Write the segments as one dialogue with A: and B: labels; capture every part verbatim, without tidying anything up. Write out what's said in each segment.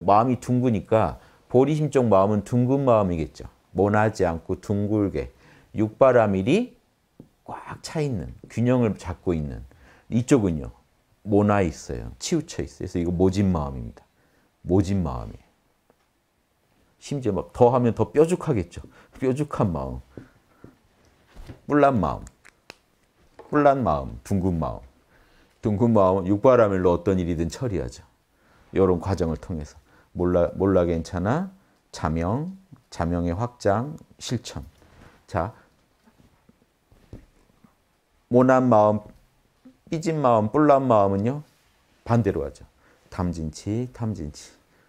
A: 마음이 둥그니까 보리심 쪽 마음은 둥근 마음이겠죠. 모나지 않고 둥글게 육바라밀이 꽉 차 있는, 균형을 잡고 있는. 이쪽은요, 모나 있어요. 치우쳐 있어요. 그래서 이거 모진 마음입니다. 모진 마음이에요. 심지어 막 더 하면 더 뾰족하겠죠. 뾰족한 마음. 뿔난 마음. 뿔난 마음, 둥근 마음. 둥근 마음은 육바라밀로 어떤 일이든 처리하죠. 이런 과정을 통해서. 몰라, 몰라 괜찮아, 자명, 자명의 확장, 실천. 자, 모난 마음, 삐진 마음, 뿔난 마음은요, 반대로 하죠. 탐진치, 탐진치.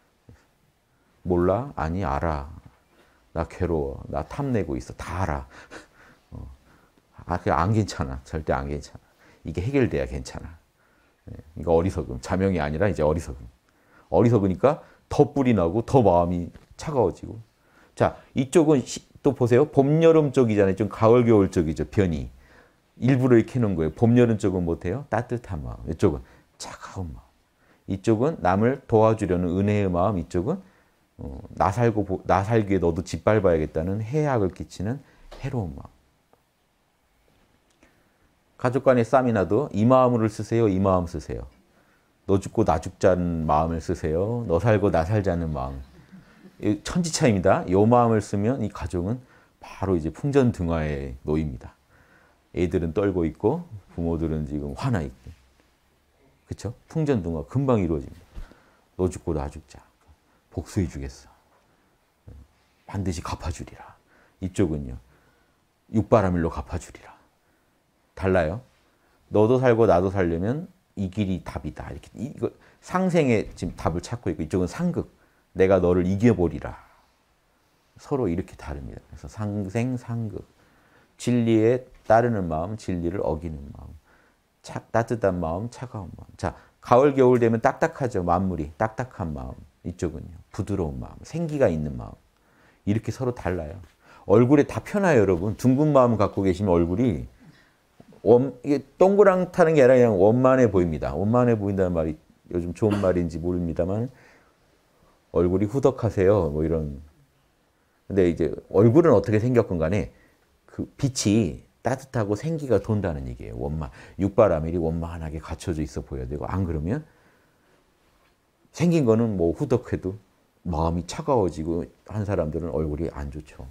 A: 몰라? 아니, 알아. 나 괴로워. 나 탐내고 있어. 다 알아. 어. 아, 그게 안 괜찮아. 절대 안 괜찮아. 이게 해결돼야 괜찮아. 이거 어리석음. 자명이 아니라 이제 어리석음. 어리석으니까 더 뿔이 나고 더 마음이 차가워지고. 자, 이쪽은 또 보세요. 봄, 여름 쪽이잖아요. 좀 가을, 겨울 쪽이죠. 변이. 일부러 이렇게 해놓은 거예요. 봄, 여름 쪽은 못해요. 따뜻한 마음. 이쪽은 차가운 마음. 이쪽은 남을 도와주려는 은혜의 마음. 이쪽은 어, 나 살고 나 살기에 너도 짓밟아야겠다는 해악을 끼치는 해로운 마음. 가족 간의 싸움이 나도 이 마음으로 쓰세요. 이 마음 쓰세요. 너 죽고 나 죽자는 마음을 쓰세요. 너 살고 나 살자는 마음. 천지차이입니다. 이 마음을 쓰면 이 가족은 바로 이제 풍전등화에 놓입니다. 애들은 떨고 있고 부모들은 지금 화나 있고. 그렇죠? 풍전등화 금방 이루어집니다. 너 죽고 나 죽자. 복수해 주겠어. 반드시 갚아주리라. 이쪽은요. 육바라밀로 갚아주리라. 달라요. 너도 살고 나도 살려면 이 길이 답이다. 이렇게 이거 상생의 지금 답을 찾고 있고 이쪽은 상극. 내가 너를 이겨보리라. 서로 이렇게 다릅니다. 그래서 상생, 상극. 진리에 따르는 마음, 진리를 어기는 마음. 차, 따뜻한 마음, 차가운 마음. 자, 가을, 겨울 되면 딱딱하죠. 만물이. 딱딱한 마음. 이쪽은요. 부드러운 마음. 생기가 있는 마음. 이렇게 서로 달라요. 얼굴에 다 펴나요, 여러분. 둥근 마음 갖고 계시면 얼굴이 원, 이게 동그랗다는 게 아니라 그냥 원만해 보입니다. 원만해 보인다는 말이 요즘 좋은 말인지 모릅니다만 얼굴이 후덕하세요. 뭐 이런. 근데 이제 얼굴은 어떻게 생겼건 간에 그 빛이 따뜻하고 생기가 돈다는 얘기예요. 원만. 육바라밀이 원만하게 갖춰져 있어 보여야 되고 안 그러면 생긴 거는 뭐 후덕해도 마음이 차가워지고 한 사람들은 얼굴이 안 좋죠.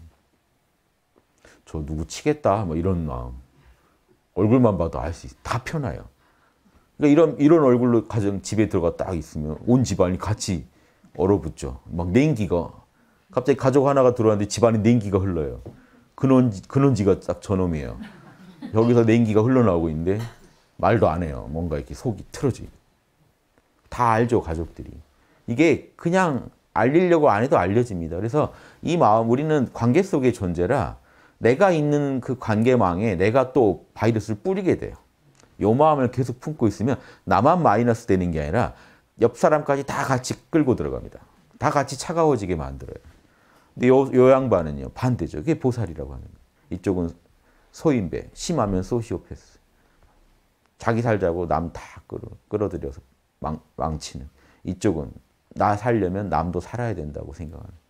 A: 저 누구 치겠다 뭐 이런 마음. 얼굴만 봐도 알 수 있어. 다 펴나요. 그러니까 이런 이런 얼굴로 가정 집에 들어가 딱 있으면 온 집안이 같이 얼어붙죠. 막 냉기가 갑자기 가족 하나가 들어왔는데 집안에 냉기가 흘러요. 근원지 근원지가 딱 저놈이에요. 여기서 냉기가 흘러나오고 있는데 말도 안 해요. 뭔가 이렇게 속이 틀어져요. 다 알죠, 가족들이. 이게 그냥 알리려고 안 해도 알려집니다. 그래서 이 마음, 우리는 관계 속의 존재라 내가 있는 그 관계망에 내가 또 바이러스를 뿌리게 돼요. 이 마음을 계속 품고 있으면 나만 마이너스 되는 게 아니라 옆 사람까지 다 같이 끌고 들어갑니다. 다 같이 차가워지게 만들어요. 근데 요, 요 양반은요, 반대죠. 그게 보살이라고 하는 거예요. 이쪽은 소인배, 심하면 소시오패스. 자기 살자고 남 다 끌어, 끌어들여서 망, 망치는. 이쪽은 나 살려면 남도 살아야 된다고 생각하는.